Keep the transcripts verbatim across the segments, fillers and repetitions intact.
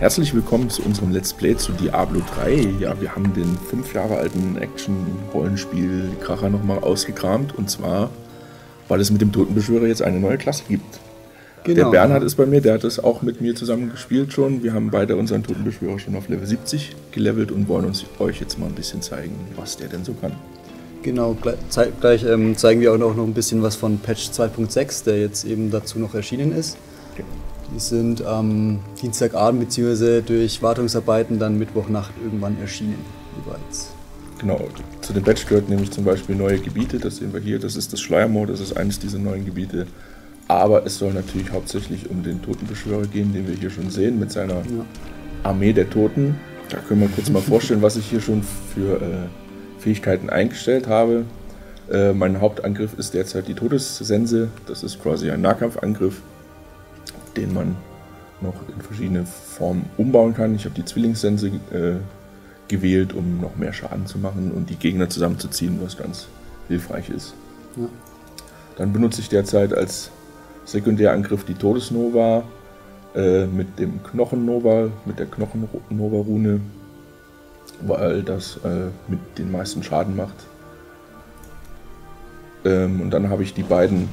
Herzlich willkommen zu unserem Let's Play zu Diablo drei. Ja, wir haben den fünf Jahre alten Action-Rollenspiel-Kracher nochmal ausgekramt. Und zwar, weil es mit dem Totenbeschwörer jetzt eine neue Klasse gibt. Genau. Der Bernhard ist bei mir, der hat das auch mit mir zusammen gespielt schon. Wir haben beide unseren Totenbeschwörer schon auf Level siebzig gelevelt und wollen uns euch jetzt mal ein bisschen zeigen, was der denn so kann. Genau, gleich, gleich ähm, zeigen wir auch noch ein bisschen was von Patch zwei Punkt sechs, der jetzt eben dazu noch erschienen ist. Okay. Die sind am Dienstagabend bzw. durch Wartungsarbeiten dann Mittwochnacht irgendwann erschienen. Jeweils. Genau, zu dem Patch gehört nämlich zum Beispiel neue Gebiete, das sehen wir hier, das ist das Schleiermoor, das ist eines dieser neuen Gebiete. Aber es soll natürlich hauptsächlich um den Totenbeschwörer gehen, den wir hier schon sehen, mit seiner ja. Armee der Toten. Da können wir kurz mal vorstellen, was ich hier schon für äh, Fähigkeiten eingestellt habe. Äh, mein Hauptangriff ist derzeit die Todessense, das ist quasi ein Nahkampfangriff, den man noch in verschiedene Formen umbauen kann. Ich habe die Zwillingssense äh, gewählt, um noch mehr Schaden zu machen und die Gegner zusammenzuziehen, was ganz hilfreich ist. Ja. Dann benutze ich derzeit als Sekundärangriff die Todesnova äh, mit dem Knochennova, mit der Knochennova-Rune, weil das äh, mit den meisten Schaden macht. Ähm, und dann habe ich die beiden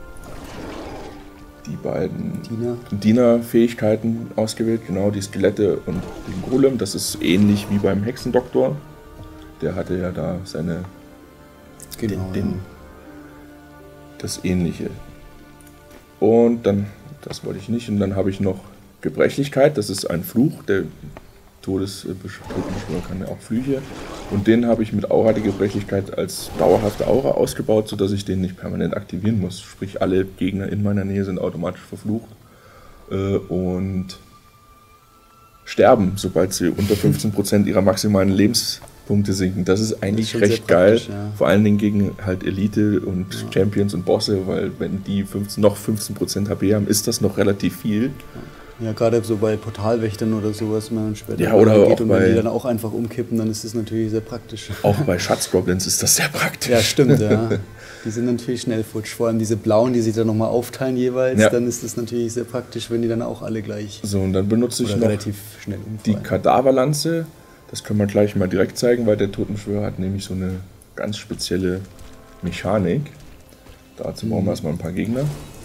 die beiden Diener-Fähigkeiten ausgewählt, genau, die Skelette und den Golem. Das ist ähnlich wie beim Hexendoktor. Der hatte ja da seine genau, den, den, das Ähnliche. Und dann, das wollte ich nicht, und dann habe ich noch Gebrechlichkeit, das ist ein Fluch, der Todesbeschwörer kann ja auch Flüche. Und den habe ich mit Aura die Gebrechlichkeit als dauerhafte Aura ausgebaut, sodass ich den nicht permanent aktivieren muss. Sprich, alle Gegner in meiner Nähe sind automatisch verflucht äh, und sterben, sobald sie unter fünfzehn Prozent ihrer maximalen Lebenspunkte sinken. Das ist eigentlich das ist recht geil, ja. Vor allen Dingen gegen halt Elite und ja. Champions und Bosse, weil wenn die fünfzehn, noch fünfzehn Prozent H P haben, ist das noch relativ viel. Ja. Ja, gerade so bei Portalwächtern oder sowas, wenn man später ja, oder geht auch und bei, wenn die dann auch einfach umkippen, dann ist das natürlich sehr praktisch. Auch bei Schatzgoblins ist das sehr praktisch. Ja, stimmt, ja. Die sind natürlich schnell futsch. Vor allem diese blauen, die sich dann nochmal aufteilen jeweils, ja. Dann ist das natürlich sehr praktisch, wenn die dann auch alle gleich so, und dann benutze ich noch relativ schnell die Kadaverlanze. Das können wir gleich mal direkt zeigen, weil der Totenbeschwörer hat nämlich so eine ganz spezielle Mechanik. Dazu brauchen wir erstmal ein paar Gegner.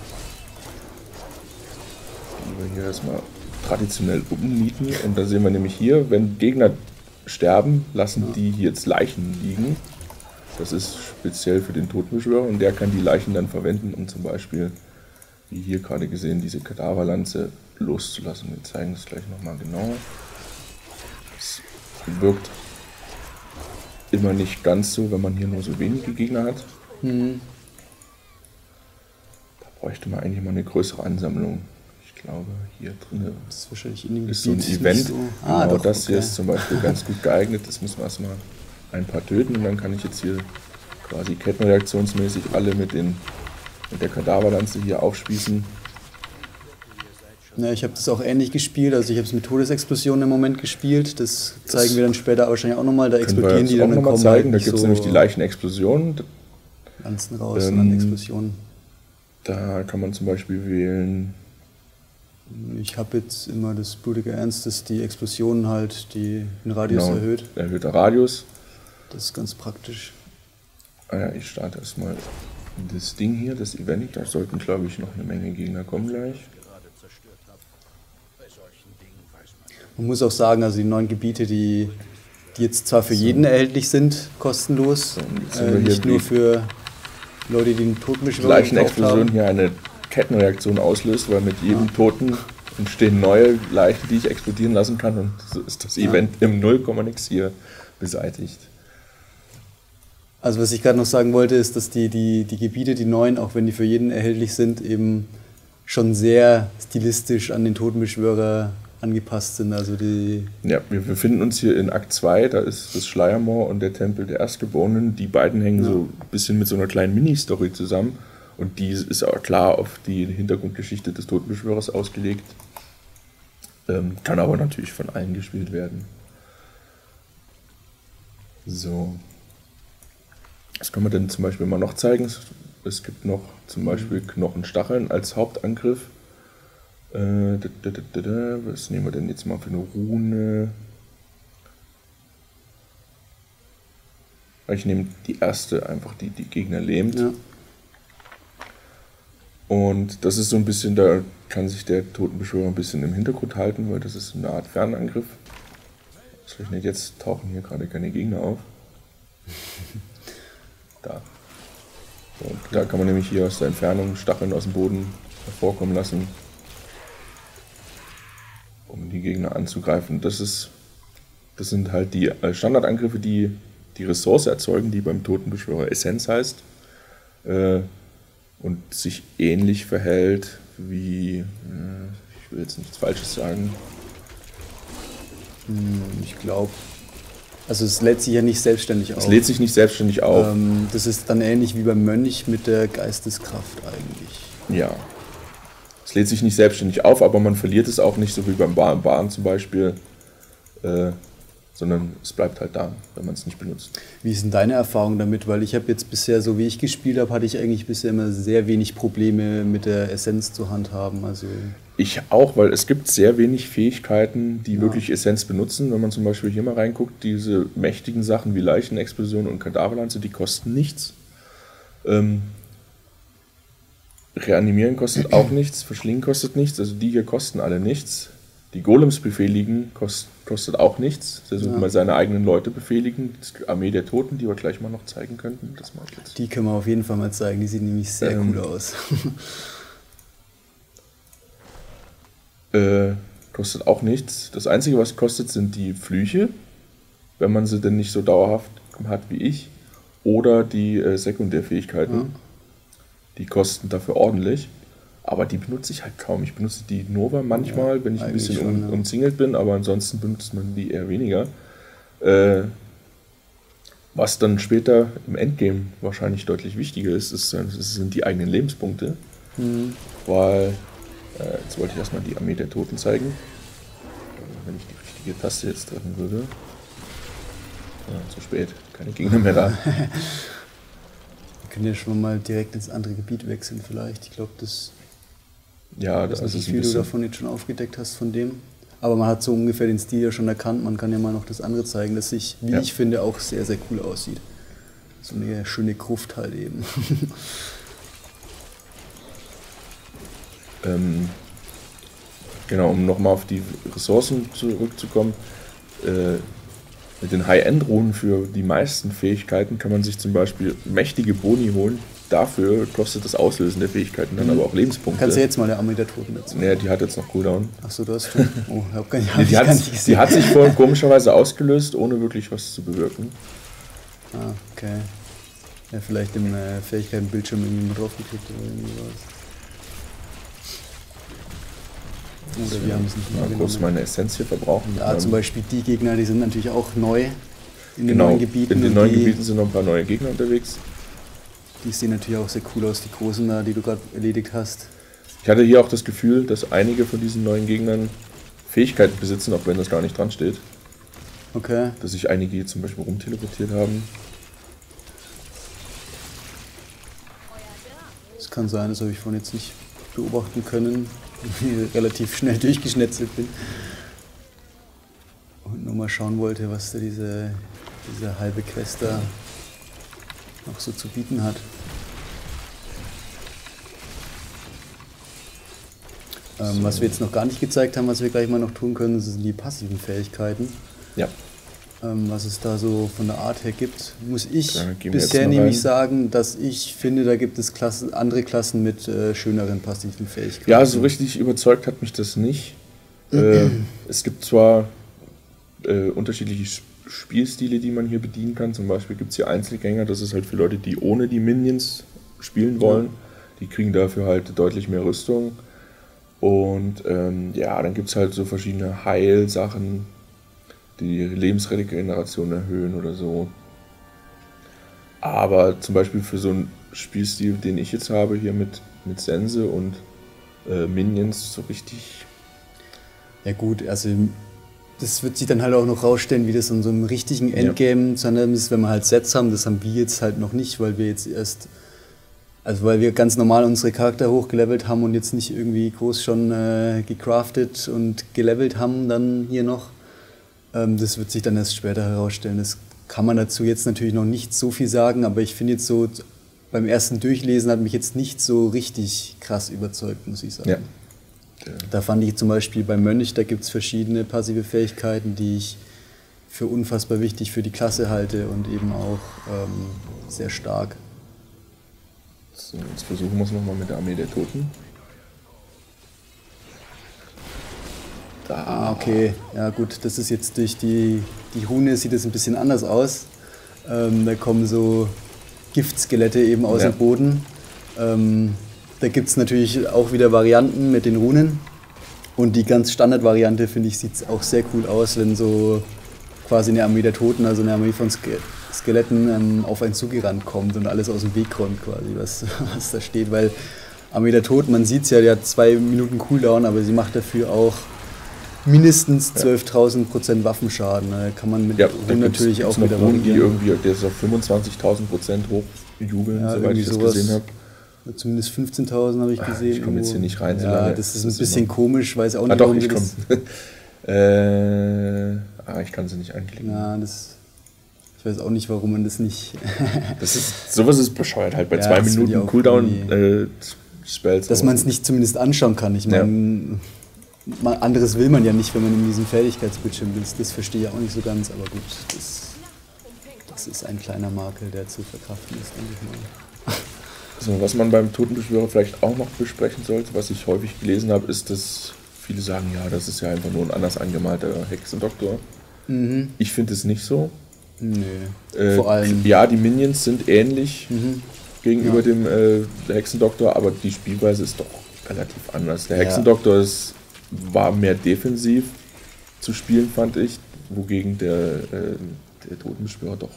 Wir hier erstmal traditionell umnieten und da sehen wir nämlich hier, wenn Gegner sterben, lassen ja. die jetzt Leichen liegen. Das ist speziell für den Totenbeschwörer und der kann die Leichen dann verwenden, um zum Beispiel, wie hier gerade gesehen, diese Kadaverlanze loszulassen. Wir zeigen es gleich nochmal genau. Es wirkt immer nicht ganz so, wenn man hier nur so wenige Gegner hat. Mhm. Da bräuchte man eigentlich mal eine größere Ansammlung. Ich glaube, hier drin das ist, wahrscheinlich in dem ist so ein Event. So. Ah, genau, doch, das okay. Hier ist zum Beispiel ganz gut geeignet. Das müssen wir erstmal ein paar töten und dann kann ich jetzt hier quasi kettenreaktionsmäßig alle mit, den, mit der Kadaverlanze hier aufspießen. Ja, ich habe das auch ähnlich gespielt. Also ich habe es mit Todesexplosionen im Moment gespielt. Das zeigen das wir dann später wahrscheinlich auch nochmal. Da explodieren die dann. Auch noch mal zeigen. Da gibt es so nämlich die Leichenexplosionen. Lanzen raus ähm, und dann Explosionen. Da kann man zum Beispiel wählen. Ich habe jetzt immer das blutige Ernst, dass die Explosion halt die, den Radius genau, erhöht. Erhöhter Radius. Das ist ganz praktisch. Ah ja, ich starte erstmal das Ding hier, das Event. Da sollten, glaube ich, noch eine Menge Gegner kommen gleich. Man muss auch sagen, also die neuen Gebiete, die, die jetzt zwar für so. jeden erhältlich sind, kostenlos, so, äh, nicht nur für Leute, die den Totenbeschwörer gekauft haben. Leichenexplosion hier eine Kettenreaktion auslöst, weil mit jedem ja. Toten entstehen neue Leichen, die ich explodieren lassen kann und so ist das ja. Event im null Komma nix hier beseitigt. Also was ich gerade noch sagen wollte, ist, dass die, die, die Gebiete, die neuen, auch wenn die für jeden erhältlich sind, eben schon sehr stilistisch an den Totenbeschwörer angepasst sind. Also die ja, wir befinden uns hier in Akt zwei, da ist das Schleiermoor und der Tempel der Erstgeborenen. Die beiden hängen ja. so ein bisschen mit so einer kleinen Mini-Story zusammen. Und die ist auch klar auf die Hintergrundgeschichte des Totenbeschwörers ausgelegt. Ähm, kann aber natürlich von allen gespielt werden. So. Was können wir denn zum Beispiel mal noch zeigen? Es gibt noch zum Beispiel Knochenstacheln als Hauptangriff. Äh, da, da, da, da, was nehmen wir denn jetzt mal für eine Rune? Ich nehme die erste, einfach die die Gegner lähmt. Ja. Und das ist so ein bisschen, da kann sich der Totenbeschwörer ein bisschen im Hintergrund halten, weil das ist eine Art Fernangriff. Ausgerechnet jetzt tauchen hier gerade keine Gegner auf. Da. So, und da kann man nämlich hier aus der Entfernung Stacheln aus dem Boden hervorkommen lassen, um die Gegner anzugreifen. Das ist, das sind halt die Standardangriffe, die die Ressource erzeugen, die beim Totenbeschwörer Essenz heißt, äh, und sich ähnlich verhält wie, äh, ich will jetzt nichts Falsches sagen. Hm, ich glaube, also es lädt sich ja nicht selbstständig auf. Es lädt sich nicht selbstständig auf. Ähm, das ist dann ähnlich wie beim Mönch mit der Geisteskraft eigentlich. Ja. Es lädt sich nicht selbstständig auf, aber man verliert es auch nicht, so wie beim Bahn, Bahn zum Beispiel, äh, sondern es bleibt halt da, wenn man es nicht benutzt. Wie ist denn deine Erfahrung damit? Weil ich habe jetzt bisher, so wie ich gespielt habe, hatte ich eigentlich bisher immer sehr wenig Probleme mit der Essenz zu handhaben. Also ich auch, weil es gibt sehr wenig Fähigkeiten, die ja. wirklich Essenz benutzen. Wenn man zum Beispiel hier mal reinguckt, diese mächtigen Sachen wie Leichenexplosion und Kadaverlanze, die kosten nichts. Ähm, Reanimieren kostet auch nichts, Verschlingen kostet nichts, also die hier kosten alle nichts. Die Golems befehligen kost, kostet auch nichts, also ja. mal seine eigenen Leute befehligen. Die Armee der Toten, die wir gleich mal noch zeigen könnten, das mache ich jetzt. Die können wir auf jeden Fall mal zeigen, die sieht nämlich sehr ähm, cool aus. äh, kostet auch nichts. Das Einzige, was kostet, sind die Flüche, wenn man sie denn nicht so dauerhaft hat wie ich, oder die äh, Sekundärfähigkeiten. Ja. Die kosten dafür ordentlich, aber die benutze ich halt kaum. Ich benutze die Nova manchmal, ja, wenn ich ein bisschen schon, um, ja. umzingelt bin, aber ansonsten benutzt man die eher weniger. Äh, was dann später im Endgame wahrscheinlich deutlich wichtiger ist, ist, ist sind die eigenen Lebenspunkte. Mhm. Weil, äh, jetzt wollte ich erstmal die Armee der Toten zeigen. Wenn ich die richtige Taste jetzt treffen würde. Ja, zu spät, keine Gegner mehr da. Wir können ja schon mal direkt ins andere Gebiet wechseln vielleicht. Ich glaube, das, ja, das das ist nicht, wie du davon jetzt schon aufgedeckt hast von dem. Aber man hat so ungefähr den Stil ja schon erkannt. Man kann ja mal noch das andere zeigen, das sich, wie ja. ich finde, auch sehr, sehr cool aussieht. So eine schöne Gruft halt eben. ähm, genau, um nochmal auf die Ressourcen zurückzukommen. Äh, Mit den High-End-Runen für die meisten Fähigkeiten kann man sich zum Beispiel mächtige Boni holen. Dafür kostet das Auslösen der Fähigkeiten dann mhm. aber auch Lebenspunkte. Kannst du jetzt mal eine Armee der Toten dazu? Nee, die hat jetzt noch Cooldown. Achso, du hast. Oh, ich hab gar nicht, hab nee, die, ich hat, gar nicht gesehen. Die hat sich vorhin komischerweise ausgelöst, ohne wirklich was zu bewirken. Ah, okay. Ja, vielleicht im äh, Fähigkeitenbildschirm irgendwie mal draufgeklickt oder irgendwie was. Oder wir haben es nicht mehr mal kurz meine Essenz hier verbrauchen. Ja, zum Beispiel die Gegner, die sind natürlich auch neu in den genau, neuen Gebieten. In den neuen die, Gebieten sind noch ein paar neue Gegner unterwegs. Die sehen natürlich auch sehr cool aus, die großen da, die du gerade erledigt hast. Ich hatte hier auch das Gefühl, dass einige von diesen neuen Gegnern Fähigkeiten besitzen, auch wenn das gar nicht dran steht. Okay. Dass sich einige hier zum Beispiel rumteleportiert haben. Das kann sein, das habe ich vorhin jetzt nicht beobachten können, weil ich relativ schnell durchgeschnetzelt bin. Und nur mal schauen wollte, was da diese, diese halbe Quest da noch so zu bieten hat. So. Ähm, was wir jetzt noch gar nicht gezeigt haben, was wir gleich mal noch tun können, das sind die passiven Fähigkeiten. Ja. Ähm, was es da so von der Art her gibt, muss ich bisher nämlich rein. sagen, dass ich finde, da gibt es Klassen, andere Klassen mit äh, schöneren passiven Fähigkeiten. Ja, so richtig überzeugt hat mich das nicht. äh, es gibt zwar äh, unterschiedliche Spielstile, die man hier bedienen kann. Zum Beispiel gibt es hier Einzelgänger, das ist halt für Leute, die ohne die Minions spielen wollen. Ja. Die kriegen dafür halt deutlich mehr Rüstung. Und ähm, ja, dann gibt es halt so verschiedene Heilsachen, die Lebensregeneration erhöhen oder so. Aber zum Beispiel für so einen Spielstil, den ich jetzt habe, hier mit, mit Sense und äh, Minions, so richtig... Ja gut, also das wird sich dann halt auch noch rausstellen, wie das in so einem richtigen Endgame ja. zu handhaben ist, wenn wir halt Sets haben. Das haben wir jetzt halt noch nicht, weil wir jetzt erst Also weil wir ganz normal unsere Charakter hochgelevelt haben und jetzt nicht irgendwie groß schon äh, gecraftet und gelevelt haben dann hier noch. Ähm, das wird sich dann erst später herausstellen. Das kann man dazu jetzt natürlich noch nicht so viel sagen, aber ich finde jetzt so, beim ersten Durchlesen hat mich jetzt nicht so richtig krass überzeugt, muss ich sagen. Ja. Ja. Da fand ich zum Beispiel beim Mönch, da gibt es verschiedene passive Fähigkeiten, die ich für unfassbar wichtig für die Klasse halte und eben auch ähm, sehr stark. So, jetzt versuchen wir es nochmal mit der Armee der Toten. Da. Ah, okay. Ja gut, das ist jetzt durch die, die Rune sieht es ein bisschen anders aus. Ähm, da kommen so Giftskelette eben aus ja. dem Boden. Ähm, da gibt es natürlich auch wieder Varianten mit den Runen. Und die ganz Standardvariante, finde ich, sieht auch sehr cool aus, wenn so quasi eine Armee der Toten, also eine Armee von Ske Skeletten ähm, auf einen zugerannt kommt und alles aus dem Weg räumt quasi, was, was da steht. Weil Armee der Toten, man sieht es ja, die hat zwei Minuten Cooldown, aber sie macht dafür auch mindestens zwölftausend Prozent Waffenschaden. Da kann man mit ja, Runen natürlich auch wieder Runen, die irgendwie der ist auf fünfundzwanzigtausend Prozent hochjubeln, ja, soweit ich das sowas. gesehen habe. Zumindest fünfzehntausend habe ich gesehen. Ich komme jetzt hier nicht rein. Ja, so lange. das ist ein das bisschen ist komisch, weiß auch nicht, ah, doch, warum ich das... äh, ah, ich kann sie nicht anklicken. Ja, das... Ich weiß auch nicht, warum man das nicht... das ist, sowas ist bescheuert halt, bei ja, zwei Minuten Cooldown äh, Spells. Dass man es nicht zumindest anschauen kann. Ich meine, ja. anderes will man ja nicht, wenn man in diesem Fertigkeitsbildschirm ist. Das verstehe ich auch nicht so ganz, aber gut, das, das ist ein kleiner Makel, der zu verkraften ist, denke ich mal. So, was man beim Totenbeschwörer vielleicht auch noch besprechen sollte, was ich häufig gelesen habe, ist, dass viele sagen, ja, das ist ja einfach nur ein anders angemalter Hexendoktor. Mhm. Ich finde es nicht so. Nö, äh, vor allem... Ja, die Minions sind ähnlich mhm. gegenüber ja. dem äh, Hexendoktor, aber die Spielweise ist doch relativ anders. Der Hexendoktor ja. ist, war mehr defensiv zu spielen, fand ich, wogegen der, äh, der Totenbeschwörer doch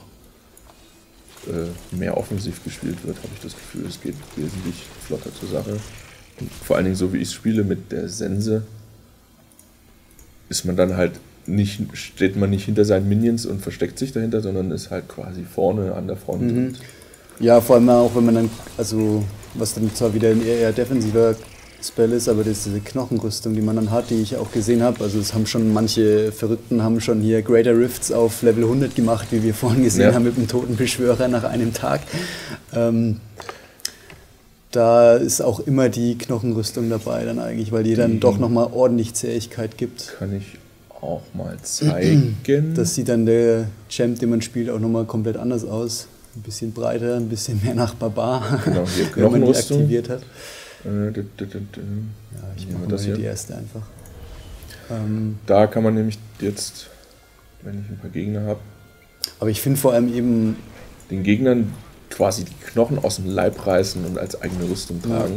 mehr offensiv gespielt wird, habe ich das Gefühl. Es geht wesentlich flotter zur Sache. Und vor allen Dingen, so wie ich es spiele mit der Sense, ist man dann halt nicht, steht man nicht hinter seinen Minions und versteckt sich dahinter, sondern ist halt quasi vorne an der Front. Mhm. Ja, vor allem auch, wenn man dann, also was dann zwar wieder ein eher, eher defensiver Spell ist, aber das ist diese Knochenrüstung, die man dann hat, die ich auch gesehen habe. Also es haben schon manche Verrückten haben schon hier Greater Rifts auf Level hundert gemacht, wie wir vorhin gesehen ja. haben mit dem Totenbeschwörer nach einem Tag. Ähm, da ist auch immer die Knochenrüstung dabei dann eigentlich, weil die, die dann doch nochmal ordentlich Zähigkeit gibt. Kann ich auch mal zeigen. Das sieht dann der Champ, den man spielt, auch nochmal komplett anders aus. Ein bisschen breiter, ein bisschen mehr nach Barbar, genau, hier wenn man die aktiviert hat. Ja, ich mache das hier die erste einfach. Ähm, da kann man nämlich jetzt, wenn ich ein paar Gegner habe, aber ich finde vor allem eben den Gegnern quasi die Knochen aus dem Leib reißen und als eigene Rüstung tragen.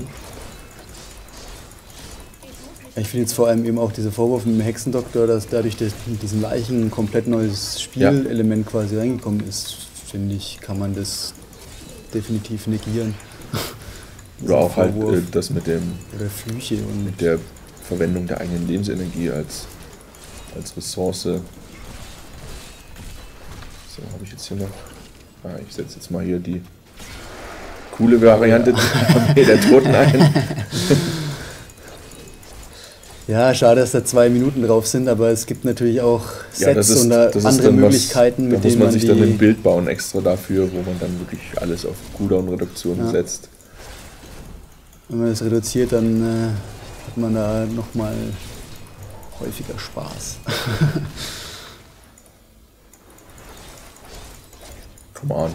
Ja. Ich finde jetzt vor allem eben auch dieser Vorwurf mit dem Hexendoktor, dass dadurch dass mit diesen Leichen ein komplett neues Spielelement ja. quasi reingekommen ist, finde ich, kann man das definitiv negieren. Oder auch halt äh, das mit dem oder Flüche und mit der Verwendung der eigenen Lebensenergie als, als Ressource. So, habe ich jetzt hier noch. Ah, ich setze jetzt mal hier die coole Variante ja. der Toten ein. Ja, schade, dass da zwei Minuten drauf sind, aber es gibt natürlich auch Sets ja, das ist, und das andere Möglichkeiten, was, mit denen man man sich die dann ein Bild bauen extra dafür, wo man dann wirklich alles auf Cooldown-Reduktion ja. setzt. Wenn man das reduziert, dann äh, hat man da nochmal häufiger Spaß. Come on.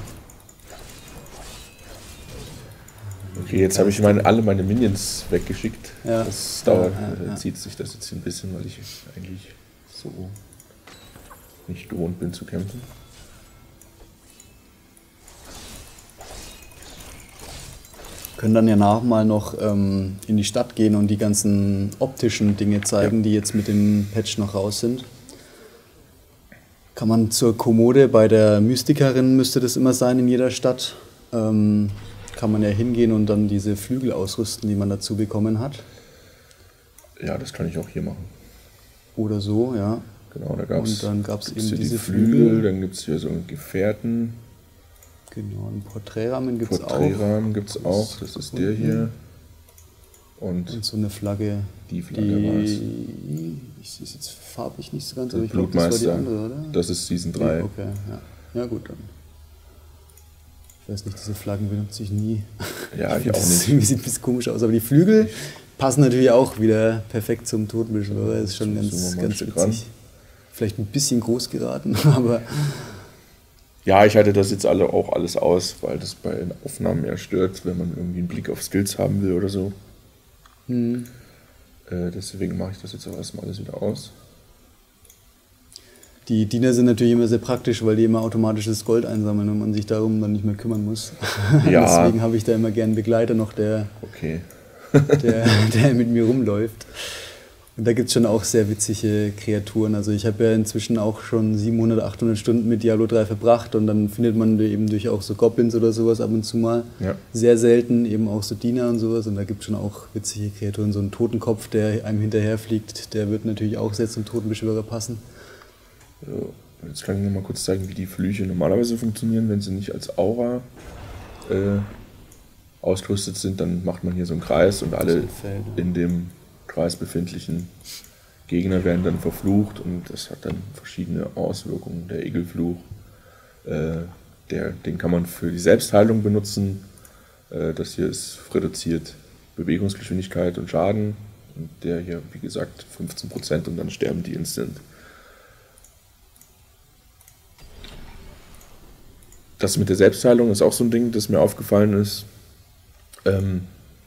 Okay, jetzt habe ich meine, alle meine Minions weggeschickt. Ja. Das dauert, ja, ja, ja. zieht sich das jetzt ein bisschen, weil ich eigentlich so nicht gewohnt bin zu kämpfen. Können dann ja nachher mal noch ähm, in die Stadt gehen und die ganzen optischen Dinge zeigen, ja. die jetzt mit dem Patch noch raus sind. Kann man zur Kommode bei der Mystikerin, müsste das immer sein in jeder Stadt, ähm, kann man ja hingehen und dann diese Flügel ausrüsten, die man dazu bekommen hat. Ja, das kann ich auch hier machen. Oder so, ja. Genau, da gab es Und dann gab es eben diese diese die Flügel, Flügel. Dann gibt es hier so einen Gefährten. Genau, einen Porträtrahmen gibt es auch. Porträtrahmen gibt es auch, das ist der hier. Und, Und so eine Flagge, die Flagge die, ich sehe es jetzt farblich nicht so ganz, aber ich glaube, Blutmeister, das war die andere, oder? Das ist Season drei. Okay, ja. Ja gut, dann. Ich weiß nicht, diese Flaggen benutze ich nie. Ja, ich, ich auch das nicht. Irgendwie sieht ein bisschen komisch aus, aber die Flügel passen natürlich auch wieder perfekt zum Totenbeschwörer. Das ist schon ganz, ganz witzig. Ran. Vielleicht ein bisschen groß geraten, aber... Ja, ich halte das jetzt alle auch alles aus, weil das bei den Aufnahmen eher stört, wenn man irgendwie einen Blick auf Skills haben will oder so. Hm. Äh, deswegen mache ich das jetzt auch erstmal alles wieder aus. Die Diener sind natürlich immer sehr praktisch, weil die immer automatisches Gold einsammeln und man sich darum dann nicht mehr kümmern muss. Ja. Deswegen habe ich da immer gerne einen Begleiter noch, der, okay. der, der mit mir rumläuft. Und da gibt es schon auch sehr witzige Kreaturen. Also ich habe ja inzwischen auch schon siebenhundert, achthundert Stunden mit Diablo drei verbracht und dann findet man eben durch auch so Goblins oder sowas ab und zu mal. Ja. Sehr selten eben auch so Diener und sowas. Und da gibt es schon auch witzige Kreaturen. So ein Totenkopf, der einem hinterherfliegt, der wird natürlich auch sehr zum Totenbeschwörer passen. So, jetzt kann ich noch mal kurz zeigen, wie die Flüche normalerweise funktionieren. Wenn sie nicht als Aura äh, ausgerüstet sind, dann macht man hier so einen Kreis und alle in dem Kreis befindlichen Gegner werden dann verflucht und das hat dann verschiedene Auswirkungen. Der Egelfluch, äh, der, den kann man für die Selbstheilung benutzen. Äh, das hier ist reduziert Bewegungsgeschwindigkeit und Schaden. Und der hier, wie gesagt, fünfzehn Prozent und dann sterben die instant. Das mit der Selbstheilung ist auch so ein Ding, das mir aufgefallen ist, ähm,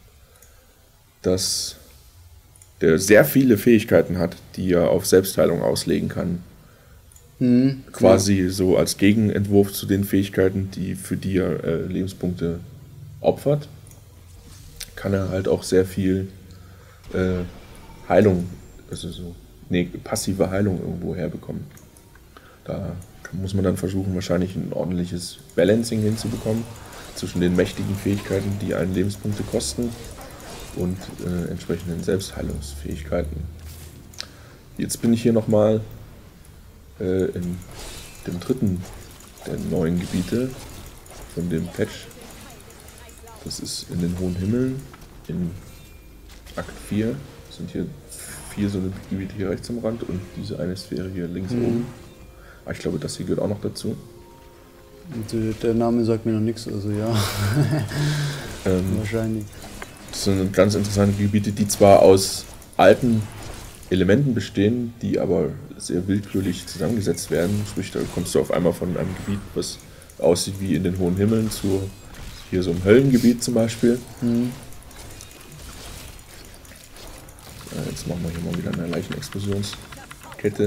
dass der sehr viele Fähigkeiten hat, die er auf Selbstheilung auslegen kann. Mhm, Quasi ja. so als Gegenentwurf zu den Fähigkeiten, die für die er äh, Lebenspunkte opfert, kann er halt auch sehr viel äh, Heilung, also so nee, passive Heilung irgendwo herbekommen. Da muss man dann versuchen, wahrscheinlich ein ordentliches Balancing hinzubekommen zwischen den mächtigen Fähigkeiten, die einen Lebenspunkte kosten, und äh, entsprechenden Selbstheilungsfähigkeiten. Jetzt bin ich hier nochmal äh, in dem dritten der neuen Gebiete von dem Patch. Das ist in den Hohen Himmeln in Akt vier. Das sind hier vier so eine Gebiete hier rechts am Rand und diese eine Sphäre hier links mhm. oben. Aber ich glaube, das hier gehört auch noch dazu. Der Name sagt mir noch nichts, also ja. ähm, Wahrscheinlich. Das sind ganz interessante Gebiete, die zwar aus alten Elementen bestehen, die aber sehr willkürlich zusammengesetzt werden. Sprich, da kommst du auf einmal von einem Gebiet, was aussieht wie in den Hohen Himmeln, zu hier so einem Höllengebiet zum Beispiel. Mhm. Ja, jetzt machen wir hier mal wieder eine Leichenexplosionskette.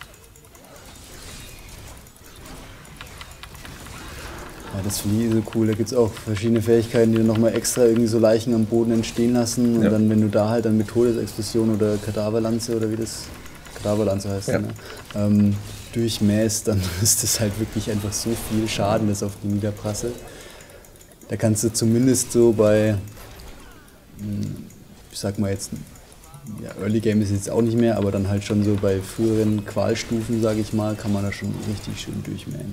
Ja, das finde ich so cool. Da gibt es auch verschiedene Fähigkeiten, die dann nochmal extra irgendwie so Leichen am Boden entstehen lassen. Und ja. dann, wenn du da halt dann mit Todesexplosion oder Kadaverlanze oder wie das Kadaverlanze heißt, ja. ne, ähm, durchmäßt, dann ist das halt wirklich einfach so viel Schaden, das auf die niederprasselt. Da kannst du zumindest so bei, ich sag mal jetzt, ja, Early Game ist jetzt auch nicht mehr, aber dann halt schon so bei früheren Qualstufen, sage ich mal, kann man da schon richtig schön durchmähen.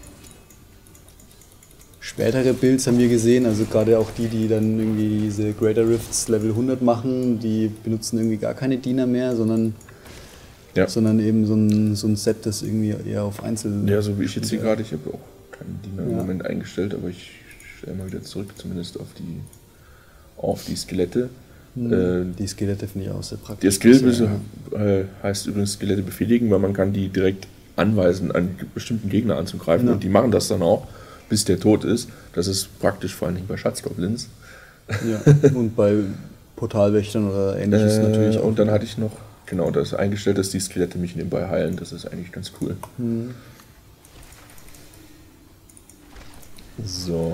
Spätere Builds haben wir gesehen, also gerade auch die, die dann irgendwie diese Greater Rifts Level hundert machen, die benutzen irgendwie gar keine Diener mehr, sondern, ja. sondern eben so ein, so ein Set, das irgendwie eher auf Einzel... Ja, so wie ich jetzt hier gerade, ich habe auch keinen Diener ja. im Moment eingestellt, aber ich stelle mal wieder zurück, zumindest auf die, auf die Skelette. Mhm. Äh, die Skelette finde ich auch sehr praktisch. Der Skill äh, heißt übrigens Skelette befehligen, weil man kann die direkt anweisen, einen bestimmten Gegner anzugreifen ja. und die machen das dann auch, bis der tot ist. Das ist praktisch vor allen Dingen bei Schatzgoblins. Ja, und bei Portalwächtern oder ähnliches äh, natürlich auch. Und dann hatte ich noch, genau, das eingestellt, dass die Skelette mich nebenbei heilen. Das ist eigentlich ganz cool. Mhm. So.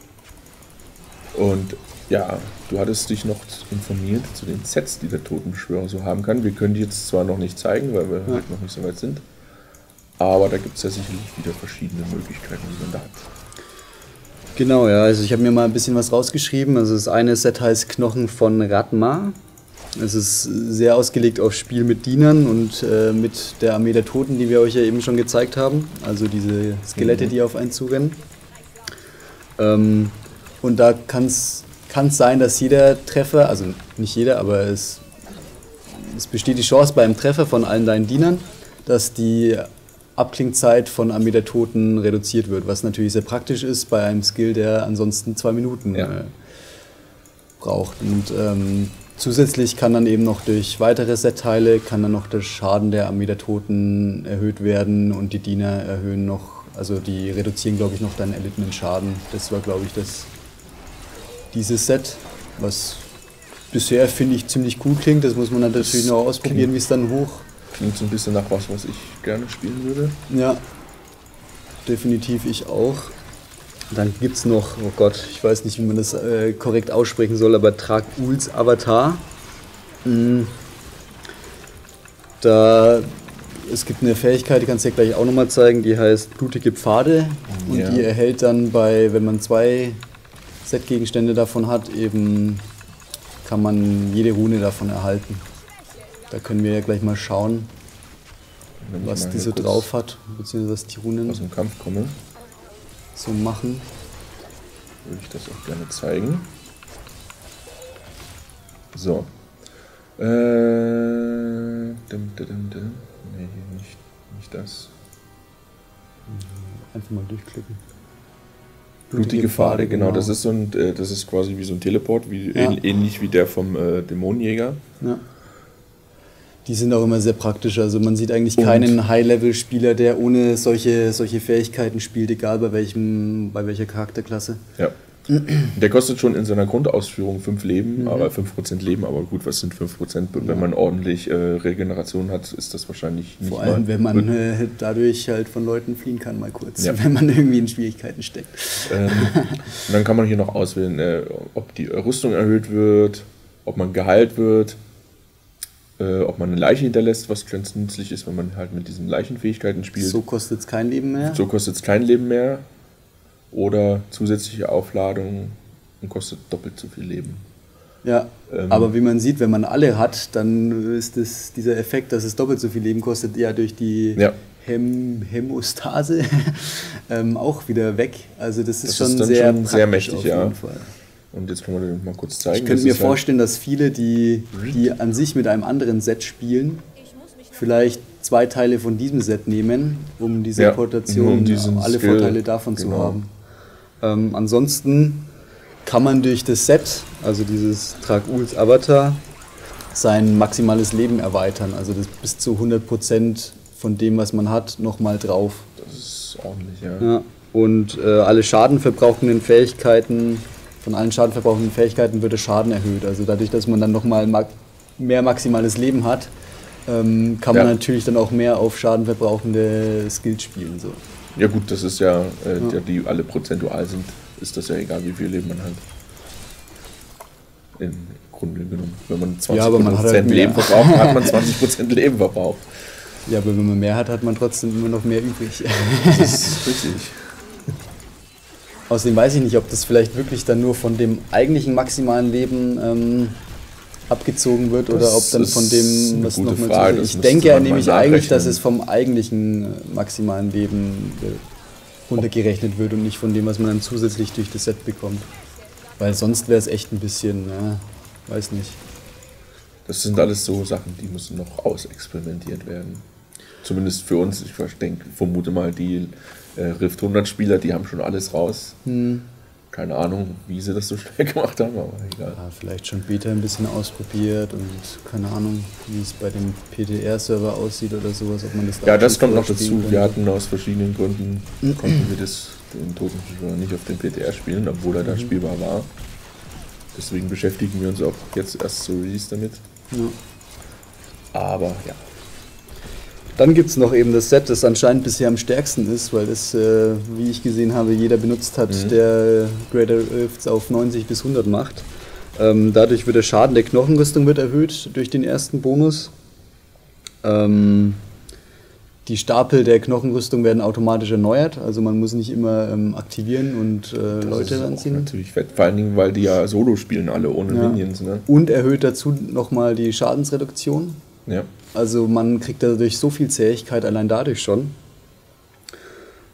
Und ja, du hattest dich noch informiert zu den Sets, die der Totenbeschwörer so haben kann. Wir können die jetzt zwar noch nicht zeigen, weil wir ja. halt noch nicht so weit sind. Aber da gibt es ja sicherlich wieder verschiedene Möglichkeiten, die man da hat. Genau, ja, also ich habe mir mal ein bisschen was rausgeschrieben. Also das eine Set heißt Knochen von Ratma. Es ist sehr ausgelegt auf Spiel mit Dienern und äh, mit der Armee der Toten, die wir euch ja eben schon gezeigt haben. Also diese Skelette, mhm. die auf einen zurennen. Ähm, und da kann es sein, dass jeder Treffer, also nicht jeder, aber es, es besteht die Chance bei einem Treffer von allen deinen Dienern, dass die Abklingzeit von Armee der Toten reduziert wird, was natürlich sehr praktisch ist bei einem Skill, der ansonsten zwei Minuten ja. äh, braucht. Und ähm, zusätzlich kann dann eben noch durch weitere Set-Teile kann dann noch der Schaden der Armee der Toten erhöht werden und die Diener erhöhen noch, also die reduzieren, glaube ich, noch deinen erlittenen Schaden. Das war, glaube ich, das dieses Set, was bisher, finde ich, ziemlich cool klingt. Das muss man natürlich das noch ausprobieren, wie es dann hoch... Klingt so ein bisschen nach was, was ich gerne spielen würde. Ja, definitiv ich auch. Dann gibt es noch, oh Gott, ich weiß nicht, wie man das äh, korrekt aussprechen soll, aber Trag Uls Avatar. Mhm. Da, es gibt eine Fähigkeit, die kannst du dir gleich auch nochmal zeigen, die heißt Blutige Pfade. Und ja. die erhält dann bei, wenn man zwei Set-Gegenstände davon hat, eben kann man jede Rune davon erhalten. Da können wir ja gleich mal schauen, was die so drauf hat, beziehungsweise was die Runen aus dem Kampf komme. so machen. Würde ich das auch gerne zeigen. So. Äh, dim, dim, dim, dim. Nee, hier nicht, nicht das. Einfach mal durchklicken. Blutige Pfade, genau. genau. Das ist so ein, das ist quasi wie so ein Teleport, wie, ja. ähnlich wie der vom äh, Dämonenjäger. Ja. Die sind auch immer sehr praktisch. Also man sieht eigentlich und keinen High-Level-Spieler, der ohne solche, solche Fähigkeiten spielt, egal bei welchem, bei welcher Charakterklasse. Ja. Der kostet schon in seiner Grundausführung fünf Leben, mhm. aber fünf Prozent Leben, aber gut, was sind fünf Prozent? Wenn ja. man ordentlich äh, Regeneration hat, ist das wahrscheinlich nicht. Vor allem, wenn man äh, dadurch halt von Leuten fliehen kann, mal kurz, ja. wenn man irgendwie in Schwierigkeiten steckt. Ähm, und dann kann man hier noch auswählen, äh, ob die Rüstung erhöht wird, ob man geheilt wird, äh, ob man eine Leiche hinterlässt, was ganz nützlich ist, wenn man halt mit diesen Leichenfähigkeiten spielt. So kostet es kein Leben mehr? So kostet es kein Leben mehr. Oder zusätzliche Aufladung und kostet doppelt so viel Leben. Ja, ähm, aber wie man sieht, wenn man alle hat, dann ist das, dieser Effekt, dass es doppelt so viel Leben kostet, ja durch die ja. Hem, Hämostase ähm, auch wieder weg. Also das ist das schon ist dann sehr, schon sehr mächtig, auf jeden ja. Fall. Und jetzt können wir das mal kurz zeigen. Ich könnte mir vorstellen, halt dass viele, die, die an sich mit einem anderen Set spielen, vielleicht zwei Teile von diesem Set nehmen, um diese ja, Portation, um alle Skill, Vorteile davon genau. zu haben. Ähm, ansonsten kann man durch das Set, also dieses Trag Uls Avatar, sein maximales Leben erweitern. Also das bis zu hundert Prozent von dem, was man hat, nochmal drauf. Das ist ordentlich, ja. ja. Und äh, alle schadenverbrauchenden Fähigkeiten, von allen schadenverbrauchenden Fähigkeiten wird der Schaden erhöht. Also dadurch, dass man dann nochmal ma- mehr maximales Leben hat, ähm, kann man ja. natürlich dann auch mehr auf schadenverbrauchende Skills spielen. So. Ja gut, das ist ja, äh, ja. die alle prozentual sind, ist das ja egal, wie viel Leben man hat. Im Grunde genommen. Wenn man zwanzig Prozent ja, man halt Leben verbraucht, hat man zwanzig Prozent Leben verbraucht. Ja, aber wenn man mehr hat, hat man trotzdem immer noch mehr übrig. Das ist richtig. Außerdem weiß ich nicht, ob das vielleicht wirklich dann nur von dem eigentlichen maximalen Leben ähm, abgezogen wird das oder ob dann von dem, was nochmal so. Ich denke ja nämlich eigentlich, dass es vom eigentlichen maximalen Leben runtergerechnet wird und nicht von dem, was man dann zusätzlich durch das Set bekommt. Weil sonst wäre es echt ein bisschen, ja, weiß nicht. Das sind alles so Sachen, die müssen noch ausexperimentiert werden. Zumindest für uns, ich denke, vermute mal, die äh, Rift hundert Spieler, die haben schon alles raus. Hm. Keine Ahnung, wie sie das so schnell gemacht haben, aber egal. Ja, vielleicht schon Beta ein bisschen ausprobiert und keine Ahnung, wie es bei dem P D R-Server aussieht oder sowas, ob man das da Ja, das kommt noch dazu. Könnte. Wir hatten aus verschiedenen Gründen, konnten wir das, den Totenbeschwörer nicht auf dem P D R spielen, obwohl er da mhm. spielbar war. Deswegen beschäftigen wir uns auch jetzt erst zur Release damit. Ja. Aber ja. Dann gibt es noch eben das Set, das anscheinend bisher am stärksten ist, weil das, äh, wie ich gesehen habe, jeder benutzt hat, mhm. der Greater Rifts auf neunzig bis hundert macht. Ähm, dadurch wird der Schaden der Knochenrüstung wird erhöht durch den ersten Bonus. Ähm, die Stapel der Knochenrüstung werden automatisch erneuert, also man muss nicht immer ähm, aktivieren und äh, Leute ranziehen. Natürlich fett, vor allen Dingen, weil die ja Solo spielen alle ohne ja. Minions. Ne? Und erhöht dazu nochmal die Schadensreduktion. Ja. Also man kriegt dadurch so viel Zähigkeit allein dadurch schon.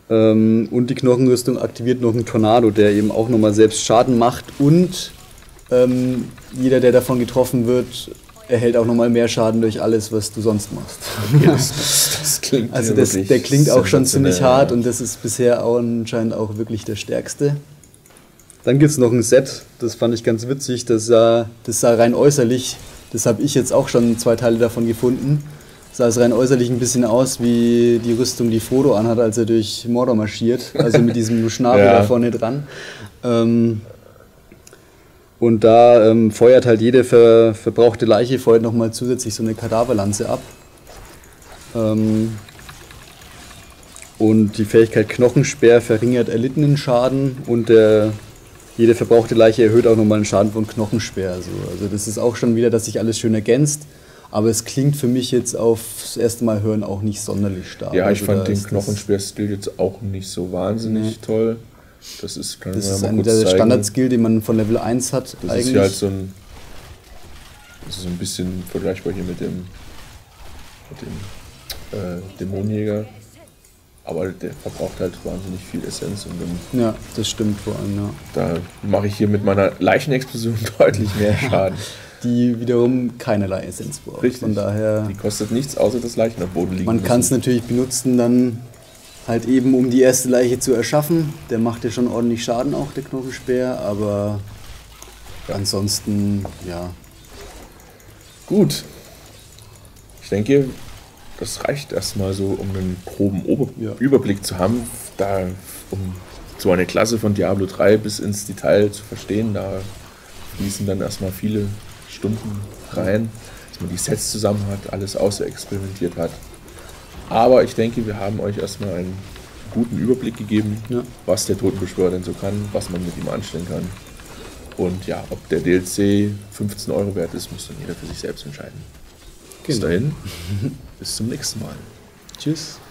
Ähm, und die Knochenrüstung aktiviert noch einen Tornado, der eben auch nochmal selbst Schaden macht. Und ähm, jeder, der davon getroffen wird, erhält auch nochmal mehr Schaden durch alles, was du sonst machst. Okay, das, das, das klingt also ja das, der klingt auch schon ziemlich hart, ja. und das ist bisher auch anscheinend auch wirklich der stärkste. Dann gibt es noch ein Set, das fand ich ganz witzig, das sah, das sah rein äußerlich, das habe ich jetzt auch schon zwei Teile davon gefunden, sah es rein äußerlich ein bisschen aus wie die Rüstung, die Frodo anhat, als er durch Mordor marschiert, also mit diesem Schnabel ja. da vorne dran. Ähm, Und da ähm, feuert halt jede ver, verbrauchte Leiche feuert nochmal zusätzlich so eine Kadaverlanze ab. Ähm, und die Fähigkeit Knochensperr verringert erlittenen Schaden, und der, jede verbrauchte Leiche erhöht auch nochmal den Schaden von Knochensperr. Also, also das ist auch schon wieder, dass sich alles schön ergänzt. Aber es klingt für mich jetzt aufs erste Mal hören auch nicht sonderlich stark. Ja, ich also fand den Knochensperr-Stil jetzt auch nicht so wahnsinnig nee. toll. Das ist, kann das man ist mal ein kurz der zeigen. Standard-Skill, den man von Level eins hat. Das eigentlich. ist ja halt so ein, das ist so ein bisschen vergleichbar hier mit dem, mit dem äh, Dämonenjäger. Aber der verbraucht halt wahnsinnig viel Essenz. Und dann, ja, das stimmt vor allem, ja. Da mache ich hier mit meiner Leichenexplosion deutlich mehr Schaden. Die wiederum keinerlei Essenz braucht. Richtig. Von daher, die kostet nichts, außer das Leichen am Boden liegen. Man kann es natürlich benutzen dann halt eben, um die erste Leiche zu erschaffen. Der macht ja schon ordentlich Schaden auch, der Knochenspeer, aber ansonsten, ja. Gut. Ich denke, das reicht erstmal so, um einen groben Ober- ja. Überblick zu haben, da, um so eine Klasse von Diablo drei bis ins Detail zu verstehen. Da fließen dann erstmal viele Stunden rein, dass man die Sets zusammen hat, alles ausexperimentiert hat. Aber ich denke, wir haben euch erstmal einen guten Überblick gegeben, ja. was der Totenbeschwörer denn so kann, was man mit ihm anstellen kann. Und ja, ob der D L C fünfzehn Euro wert ist, muss dann jeder für sich selbst entscheiden. Bis dahin, bis zum nächsten Mal. Tschüss.